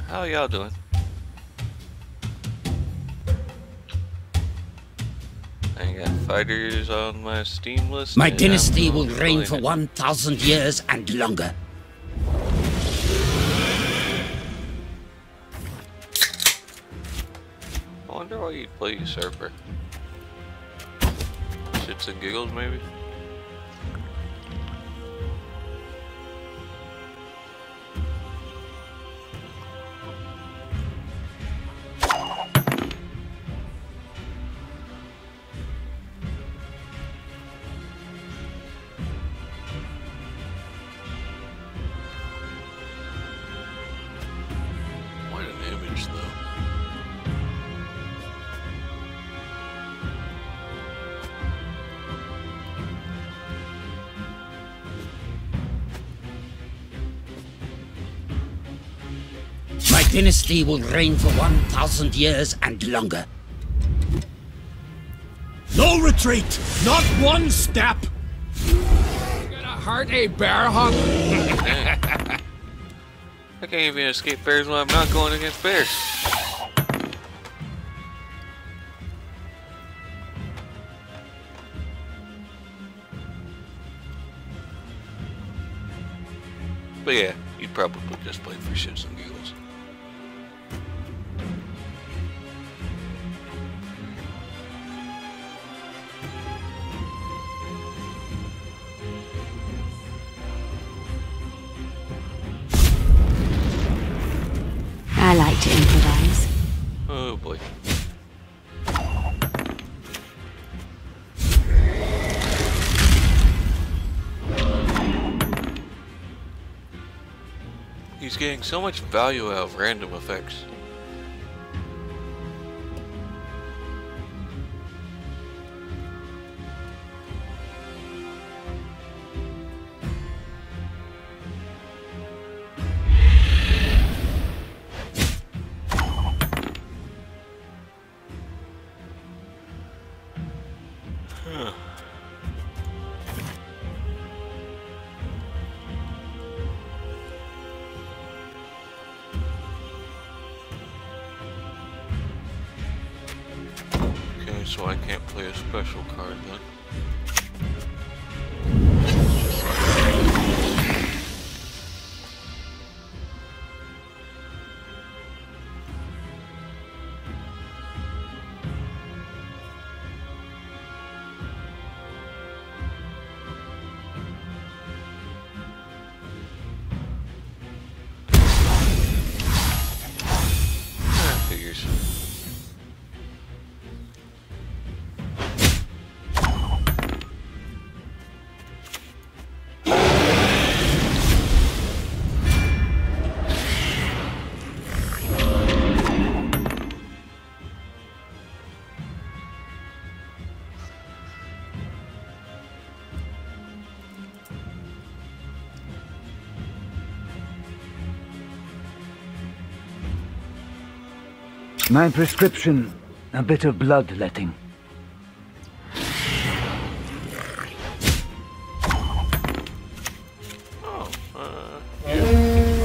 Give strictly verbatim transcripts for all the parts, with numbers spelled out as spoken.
How y'all doing? I got fighters on my Steam list. My dynasty will reign for one thousand years and longer. I wonder why you'd play Usurper. Shits and giggles, maybe? What an image, though. My dynasty will reign for one thousand years and longer. No retreat! Not one step! Gonna heart a bear hunt? I can't even escape bears when I'm not going against bears. But yeah, you'd probably just play for shits and giggles. I like to improvise. Oh boy. He's getting so much value out of random effects. Huh. Okay, so I can't play a special card then. Ah, figures. My prescription, a bit of bloodletting. Oh, uh, yeah.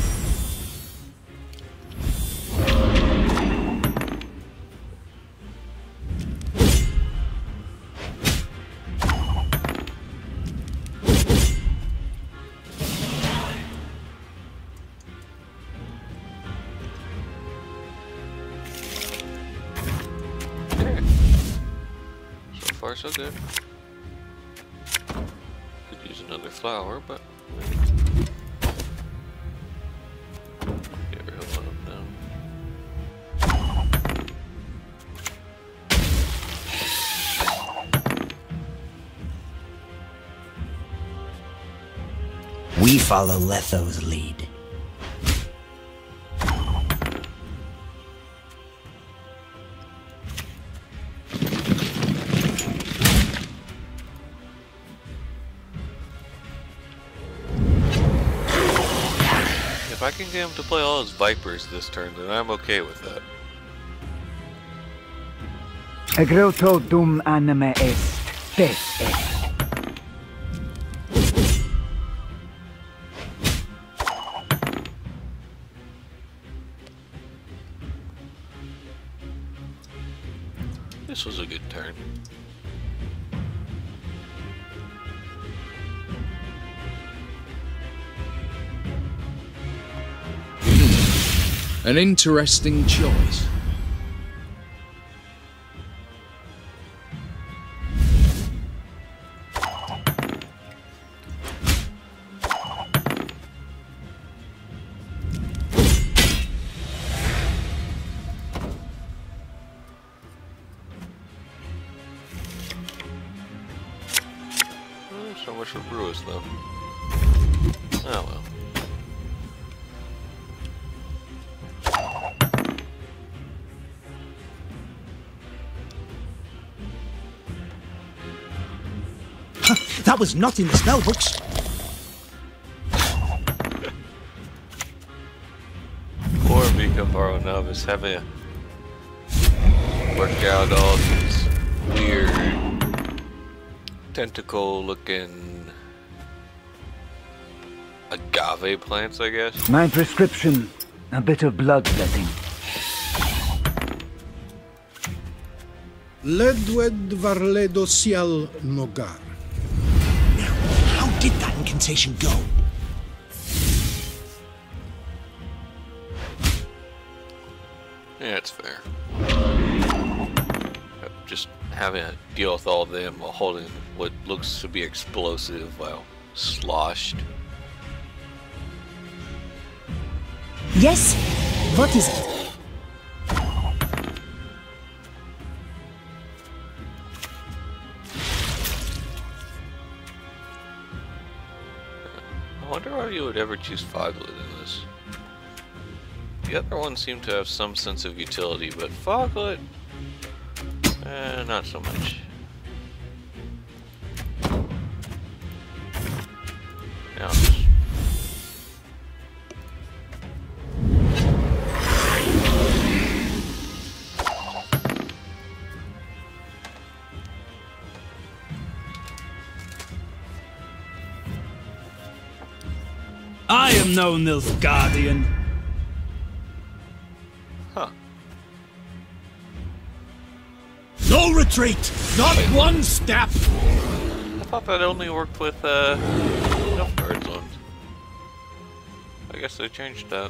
So far, so good. Could use another flower, but get rid of one of them. We follow Letho's lead. If I can get him to play all his Vipers this turn, then I'm okay with that. Egreto dum anime est, des est. this was a good turn. An interesting choice. So much for Brewers, though. Oh well. That was not in the spell books. Poor Mika Faro Novice having to work out all these weird tentacle looking agave plants, I guess. My prescription, a bit of bloodletting. Ledwed Varledo Sial Nogar. Now, how did that incantation go? Yeah, it's fair. Just having to deal with all of them while holding what looks to be explosive while sloshed. Yes? What is it? I wonder why you would ever choose Foglet in this. The other ones seem to have some sense of utility, but Foglet, eh, not so much. Now, just I am no Nilfgaardian. Huh. No retreat! Not one step! I thought that only worked with, uh, Nilfgaard zones. I guess they changed that.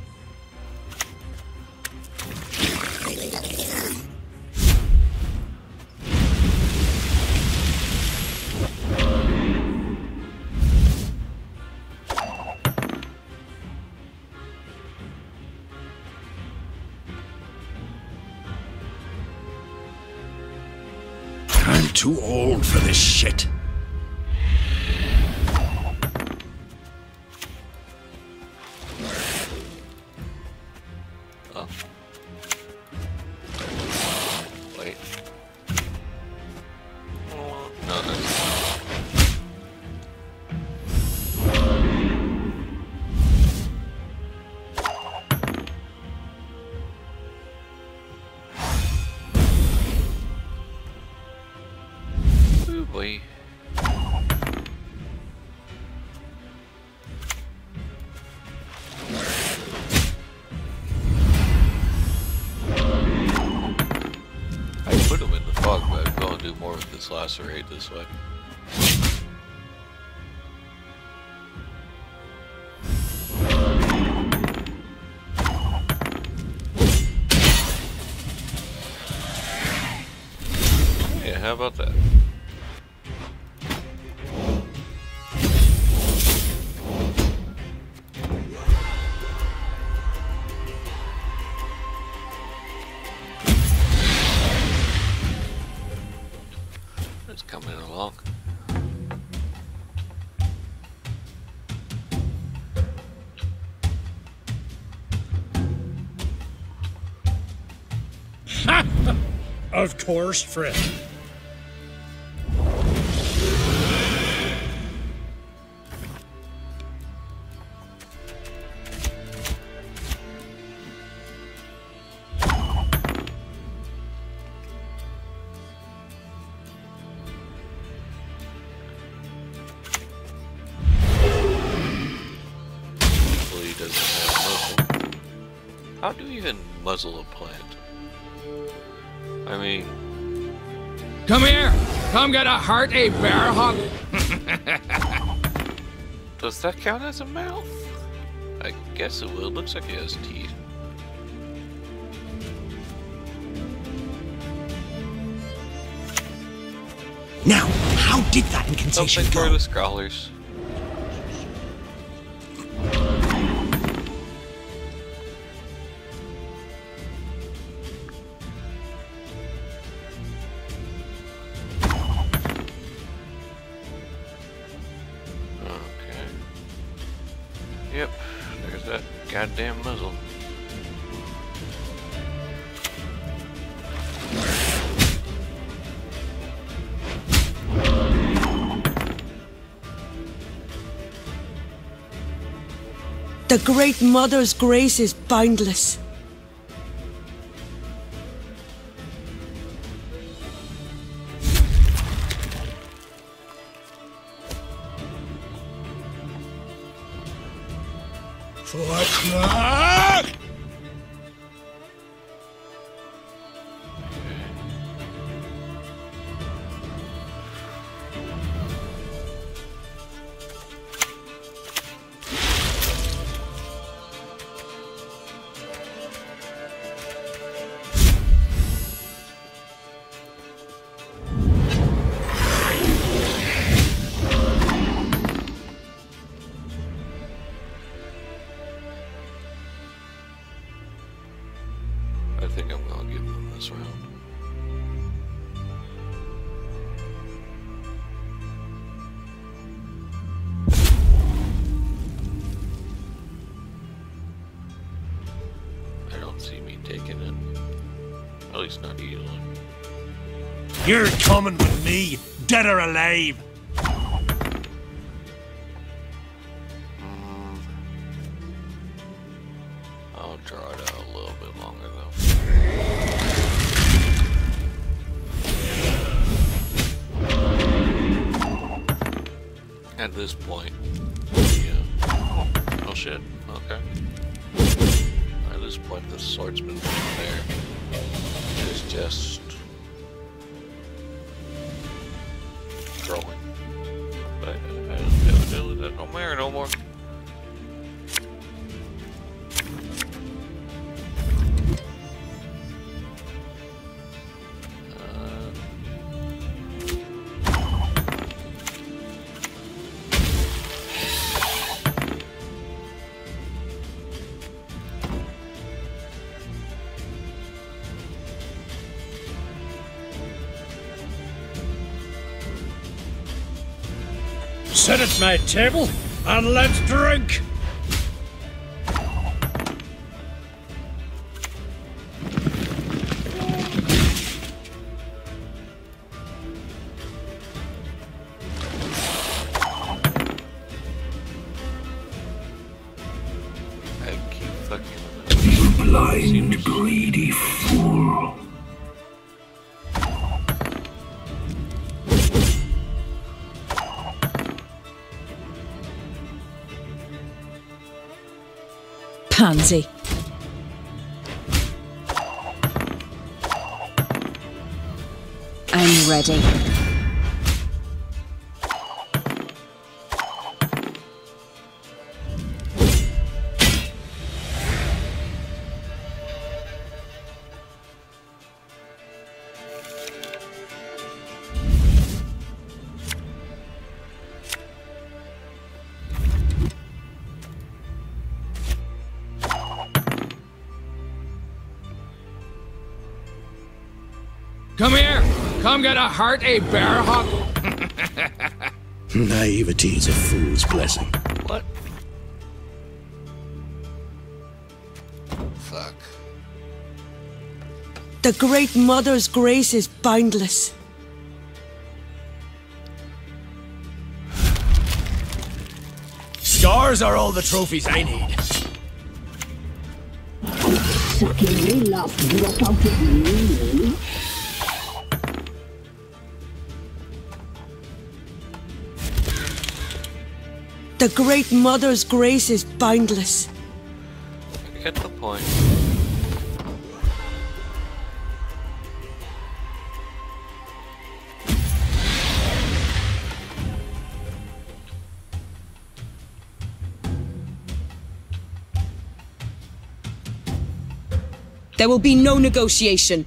I'm too old for this shit. Oh. Wait. Oh, no, that's... Ooh, boy. I put him in the fog, but I'd go and do more with this lacerate this way. Yeah, how about that? It's coming along. Of course, friend. Hopefully he doesn't have muzzle. How do you even muzzle a plant? I mean, Come here! Come get a hearty bear hug! Does that count as a mouth? I guess it will. It looks like it has teeth. Now, how did that incantation Something go? for the scholars. Yep, there's that goddamn muzzle. The Great Mother's grace is boundless. Fuck! I think I'm gonna give them this round. I don't see me taking it. At least not easily. You're coming with me, dead or alive. I'll draw it out a little bit longer though. At this point, yeah. Oh shit, okay. At this point, the swordsman there is just throwing. But I, I don't, that don't matter no more. Sit at my table and let's drink. I keep fucking Blind, greedy fool. Pansy. I'm ready. Come here! Come get a hearty bear hug! Naivety is a fool's blessing. What? Fuck. The Great Mother's grace is boundless. Scars are all the trophies I need. Sucking love drop out of me. The Great Mother's grace is boundless. I get the point. There will be no negotiation.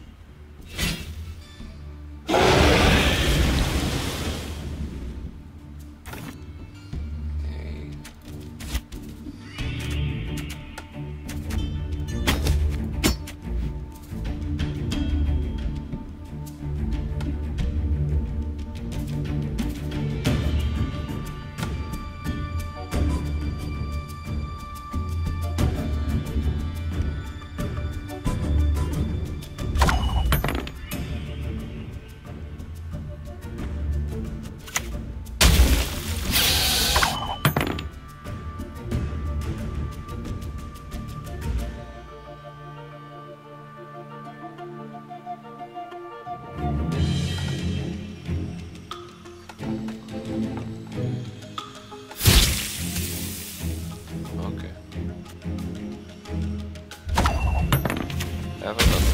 Have another.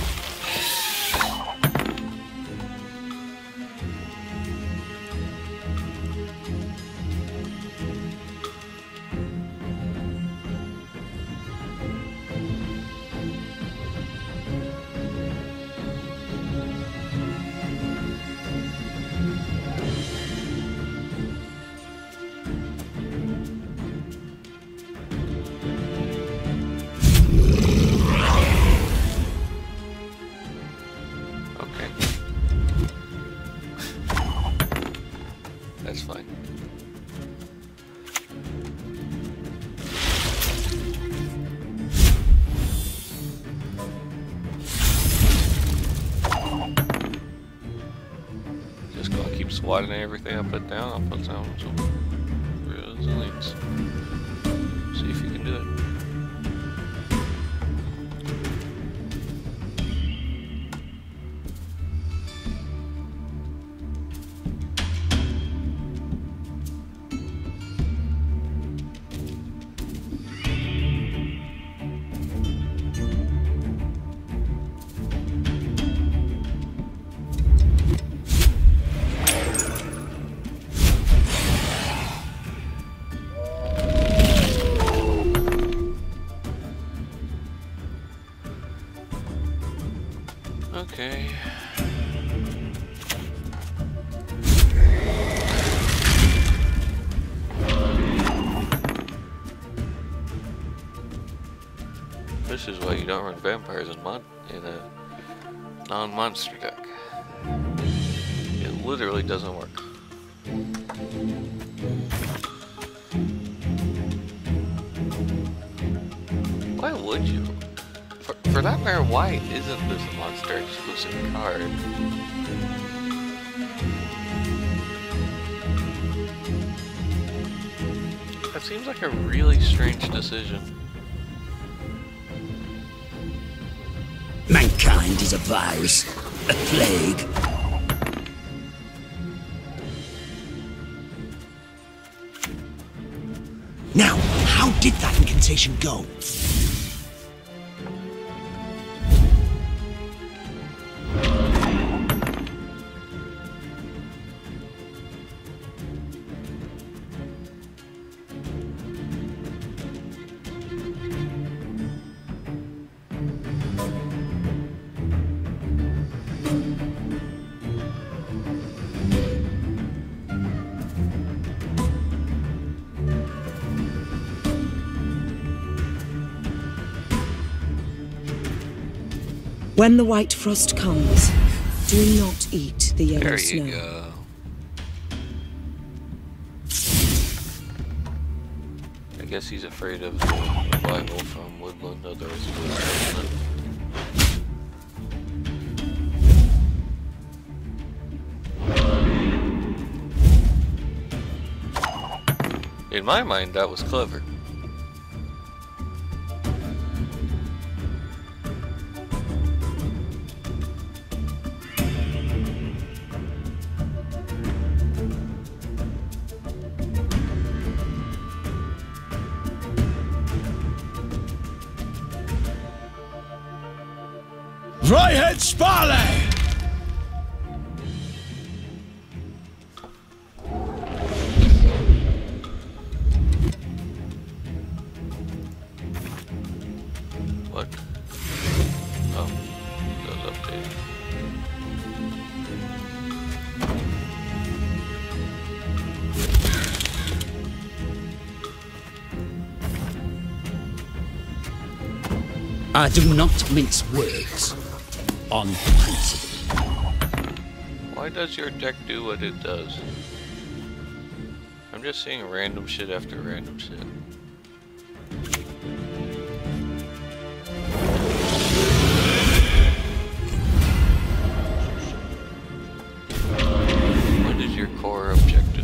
That's fine. Just gonna keep swatting everything I put down. I'll put down some resilience. See if you can do it. Okay. This is why you don't run vampires in mon in a non-monster deck. It literally doesn't work. Why would you? For, for that matter, why isn't this a monster exclusive card? That seems like a really strange decision. Mankind is a virus, a plague. Now, how did that incantation go? When the white frost comes, do not eat the yellow There snow. you go. I guess he's afraid of the revival from Woodland, otherwise he would have done it. In my mind, that was clever. Dryhead Sparley! What? Oh. I do not mince words. On principle. Why does your deck do what it does? I'm just seeing random shit after random shit. What is your core objective?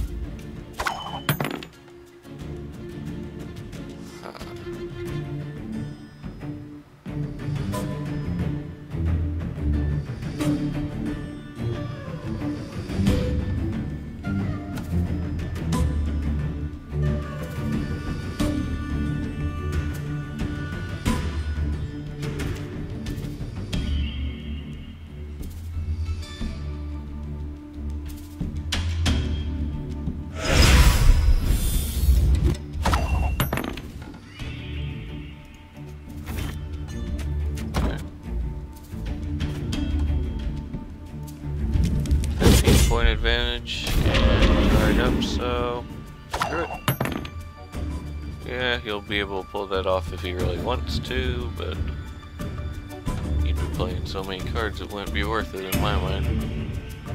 Point advantage and tied up, so screw it. Yeah, he'll be able to pull that off if he really wants to, but he'd be playing so many cards it wouldn't be worth it in my mind.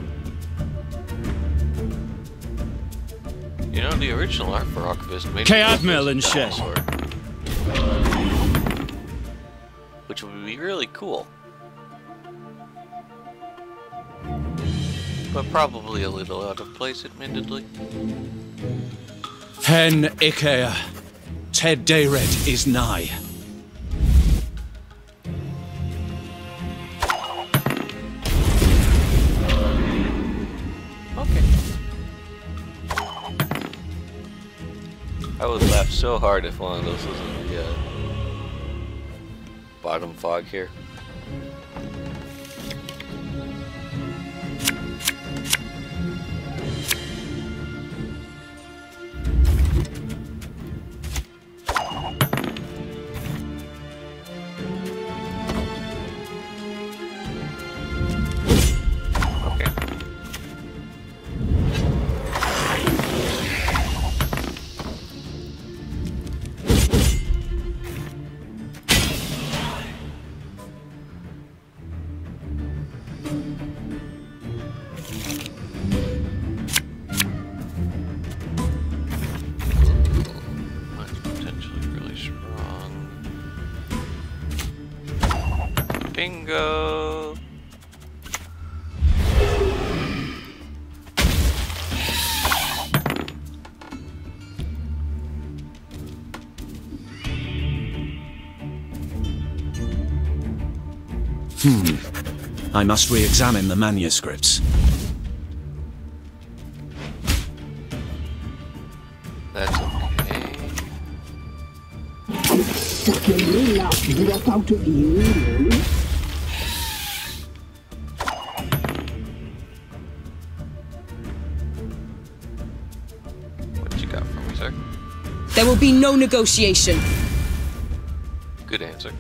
You know, the original art for Archivist made K-Admiral and shit. Which would be really cool. But probably a little out of place, admittedly. Hen Ikea. Ted Dayred is nigh. Okay. I would laugh so hard if one of those was in the uh, bottom fog here. Bingo! Hmm. I must re-examine the manuscripts. That's okay. Sucking love drop out of you. There will be no negotiation. Good answer.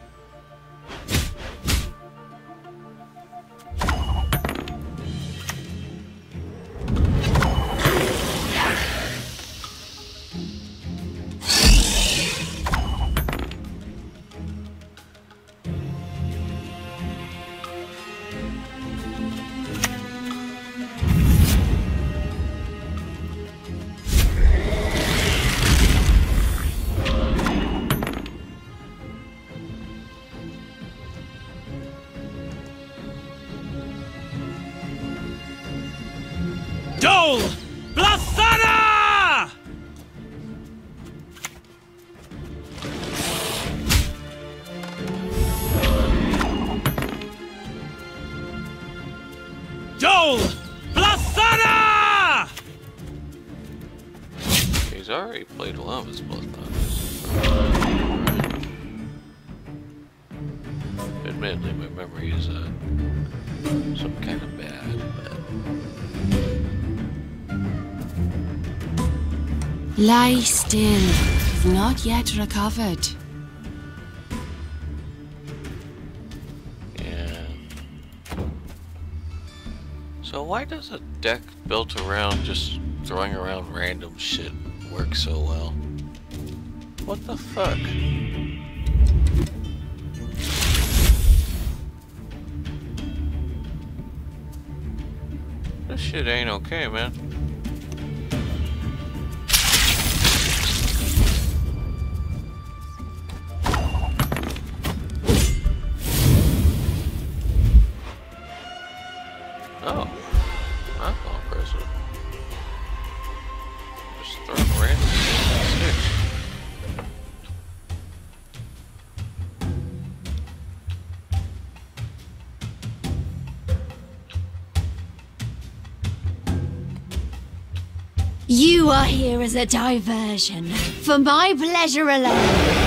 Dole! Blathana! Dole! Blathana! He's already played one of his Bloodthunders. Admittedly, my memory is uh, some kind of bad, but... Lie still. You've not yet recovered. Yeah. So why does a deck built around just throwing around random shit work so well? What the fuck? shit ain't okay, man. Oh, that's not impressive. Just throwing random sticks. You are here as a diversion, for my pleasure alone.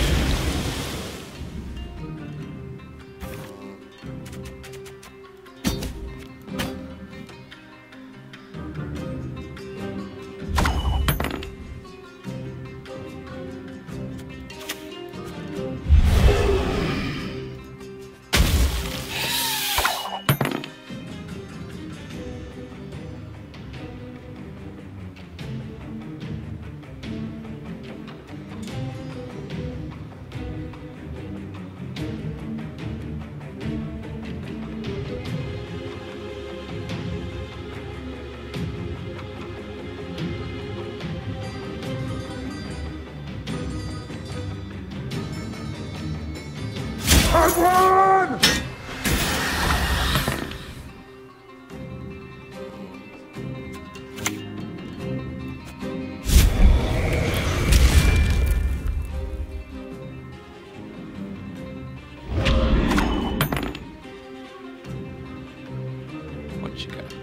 What you got?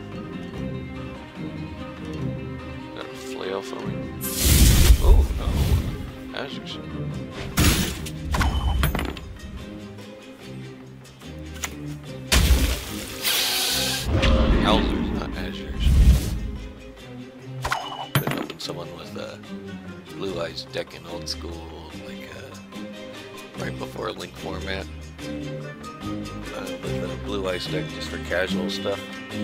Got a flail for me? Oh no, Azure Sword. Howlers, not Azures. Been helping someone with uh, Blue Eyes deck in old school, like uh, right before Link format. Uh, with the Blue Eyes deck just for casual stuff.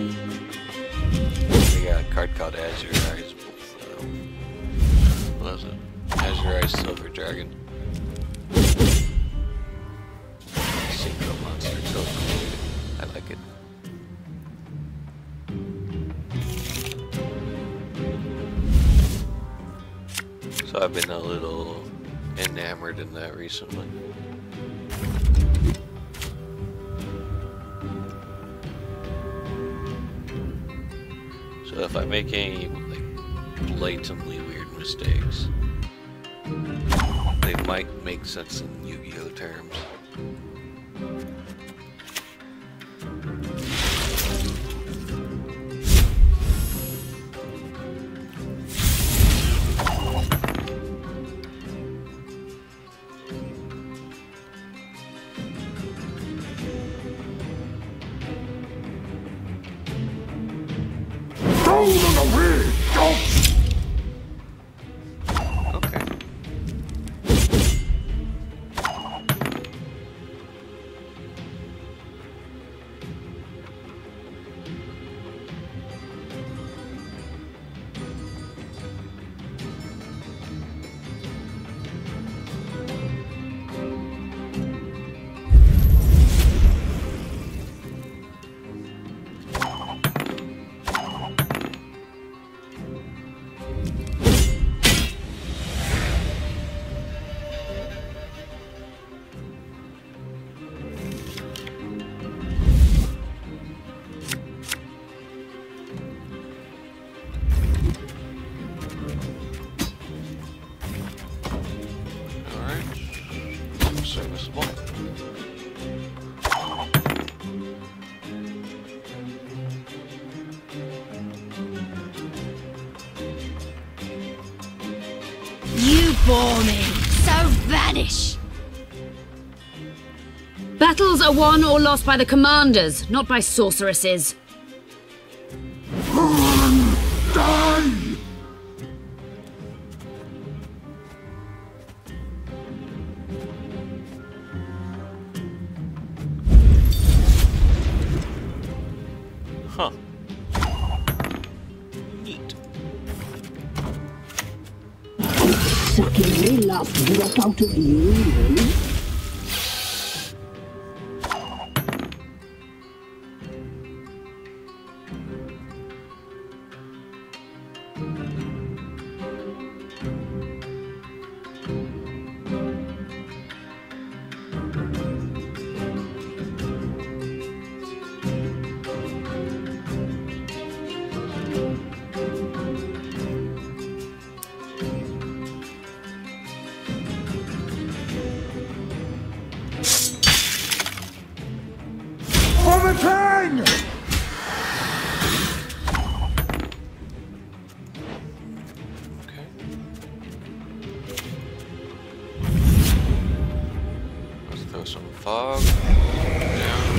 They got a card called Azure Eyes. Um, what was it? Azure Eyes Silver Dragon. Synchro monster, so cool. I like it. So I've been a little enamored in that recently. So if I make any like blatantly weird mistakes, they might make sense in Yu-Gi-Oh terms. Okay. Serviceable. You bore me, so vanish. Battles are won or lost by the commanders, not by sorceresses. Die! Huh. Neat. Suckingly love to drop out of you. Throw some fog down.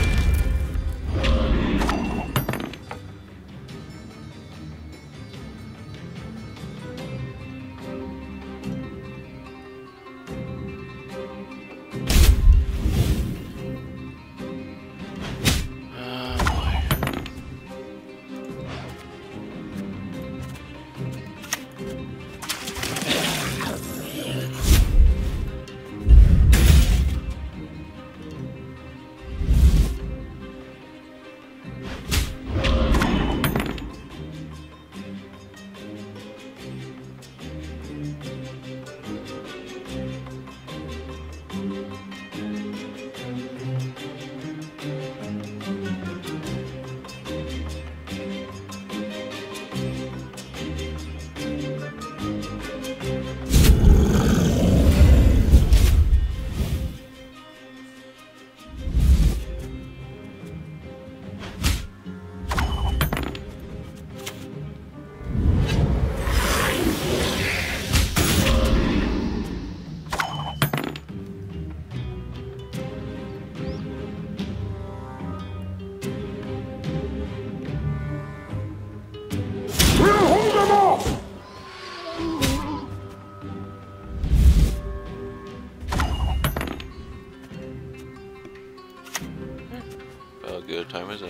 Good time is it?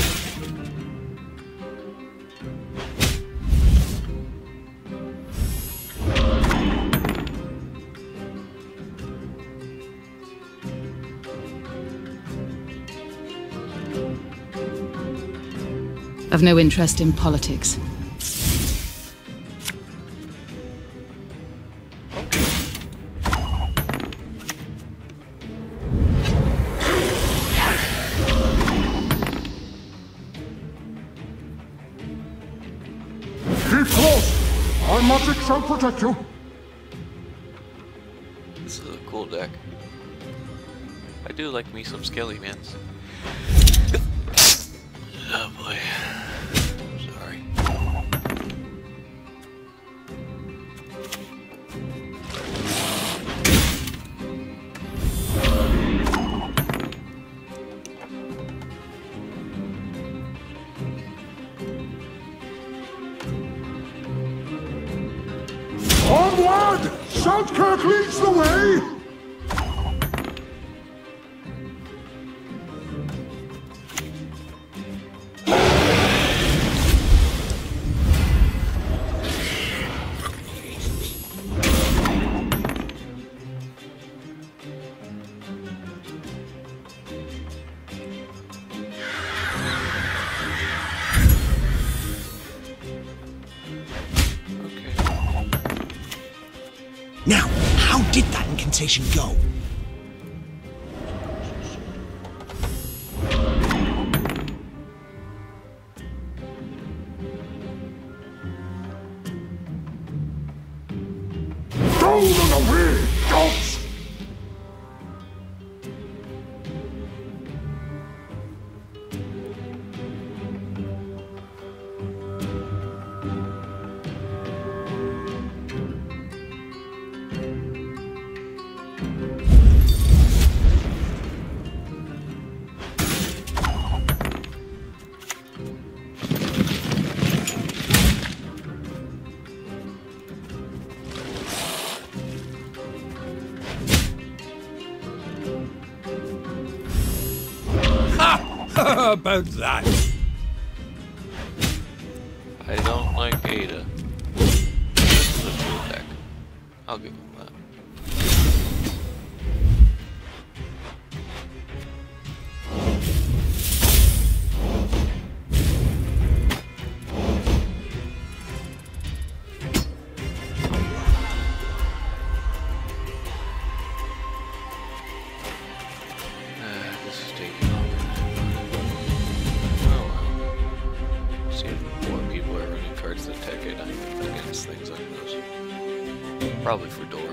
I've no interest in politics. Shall protect you. This is a cool deck. I do like me some skelly mans. Oh boy. Sorry. Onward! Southkirk leads the way! Now, how did that incantation go? Golden away, dogs! How about that? I don't like Ada. This is a cool deck. I'll give him that. Probably for Dora.